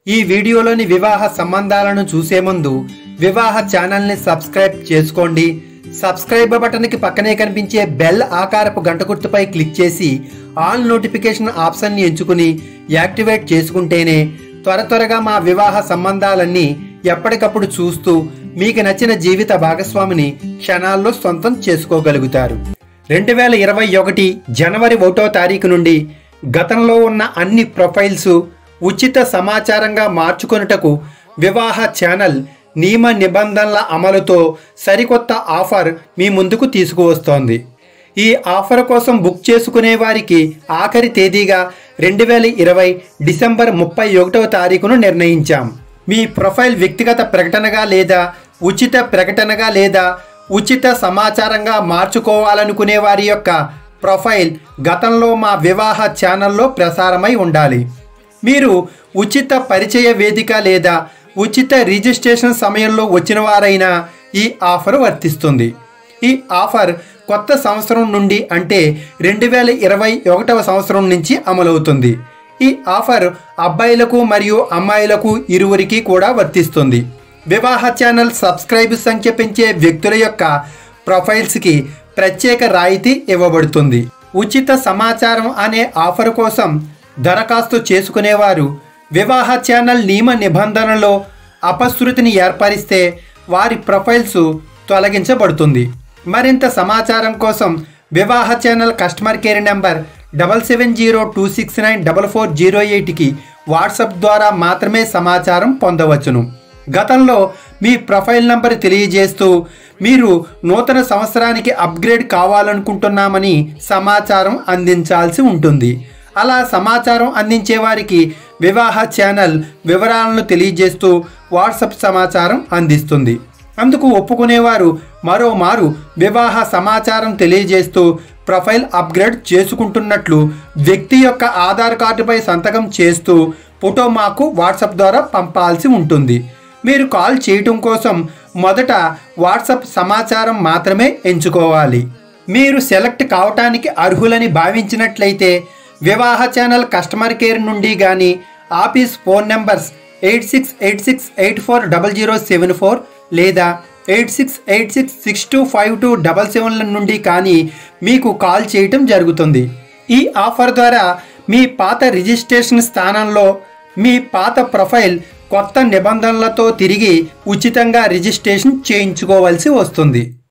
ఈ వీడియోలోని వివాహ సంబంధాలను చూసే ముందు వివాహ ఛానల్ ని సబ్స్క్రైబ్ చేసుకోండి. సబ్స్క్రైబ్ బటన్ కి పక్కనే కనిపించే బెల్ ఆకారపు గంట గుర్తుపై క్లిక్ చేసి ఆల్ నోటిఫికేషన్ ఆప్షన్ ని ఎంచుకుని యాక్టివేట్ చేసుకుంటేనే త్వరగా మా వివాహ సంబంధాలన్నీ ఎప్పటికప్పుడు చూస్తూ మీకు నచ్చిన జీవిత భాగస్వామిని క్షణాల్లో సొంతం చేసుకోగలుగుతారు. 2021 జనవరి 1వ తారీఖు నుండి గతంలో ఉన్న అన్ని ప్రొఫైల్స్ ఉచిత సమాచారంగా మార్చుకొనుటకు వివాహ ఛానల్ నియమ నిబంధనల అమలుతో సరికొత్త ఆఫర్ మీ ముందుకు తీసుకువస్తోంది. ఈ ఆఫర్ కోసం బుక్ చేసుకునే వారికి ఆఖరి తేదీగా 2020 డిసెంబర్ 31వ తారీఖును నిర్ణయించాం. మీ ప్రొఫైల్ వ్యక్తిగత ప్రకటనగా లేదా ఉచిత ప్రకటనగా లేదా ఉచిత సమాచారంగా మార్చుకోవాలనుకునే వారి యొక్క ప్రొఫైల్ గతంలో మా వివాహ ఛానల్లో ప్రసారమై ఉండాలి. మీరు ఉచిత పరిచయ వేదిక లేదా ఉచిత రిజిస్ట్రేషన్ సమయంలో వచ్చిన వారైనా ఈ ఆఫర్ వర్తిస్తుంది. ఈ ఆఫర్ కొత్త సంవత్సరం నుండి అంటే 2021వ సంవత్సరం నుంచి అమలవుతుంది. ఈ ఆఫర్ అబ్బాయిలకు మరియు అమ్మాయిలకు ఇరువురికి కూడా వర్తిస్తుంది. వివాహ ఛానల్ సబ్స్క్రైబ్ సంఖ్య పెంచే వ్యక్తుల యొక్క ప్రొఫైల్స్కి ప్రత్యేక రాయితీ ఇవ్వబడుతుంది. ఉచిత సమాచారం అనే ఆఫర్ కోసం దరఖాస్తు చేసుకునేవారు వివాహ ఛానల్ నియమ నిబంధనలో అపశృతిని ఏర్పరిస్తే వారి ప్రొఫైల్స్ తొలగించబడుతుంది. మరింత సమాచారం కోసం వివాహ ఛానల్ కస్టమర్ కేర్ నెంబర్ 7702694408కి వాట్సాప్ ద్వారా మాత్రమే సమాచారం పొందవచ్చును. గతంలో మీ ప్రొఫైల్ నంబర్ తెలియజేస్తూ మీరు నూతన సంవత్సరానికి అప్గ్రేడ్ కావాలనుకుంటున్నామని సమాచారం అందించాల్సి ఉంటుంది. అలా సమాచారం అందించే వారికి వివాహ ఛానల్ వివరాలను తెలియజేస్తూ వాట్సాప్ సమాచారం అందిస్తుంది. అందుకు ఒప్పుకునేవారు మరోమారు వివాహ సమాచారం తెలియజేస్తూ ప్రొఫైల్ అప్గ్రేడ్ చేసుకుంటున్నట్లు వ్యక్తి యొక్క ఆధార్ కార్డుపై సంతకం చేస్తూ ఫోటో మాకు వాట్సాప్ ద్వారా పంపాల్సి ఉంటుంది. మీరు కాల్ చేయటం కోసం మొదట వాట్సాప్ సమాచారం మాత్రమే ఎంచుకోవాలి. మీరు సెలెక్ట్ కావటానికి అర్హులని భావించినట్లయితే వివాహ ఛానల్ కస్టమర్ కేర్ నుండి కానీ ఆఫీస్ ఫోన్ నెంబర్స్ 8686840074 లేదా 8686625277 నుండి కానీ మీకు కాల్ చేయటం జరుగుతుంది. ఈ ఆఫర్ ద్వారా మీ పాత రిజిస్ట్రేషన్ స్థానంలో మీ పాత ప్రొఫైల్ కొత్త నిబంధనలతో తిరిగి ఉచితంగా రిజిస్ట్రేషన్ చేయించుకోవాల్సి వస్తుంది.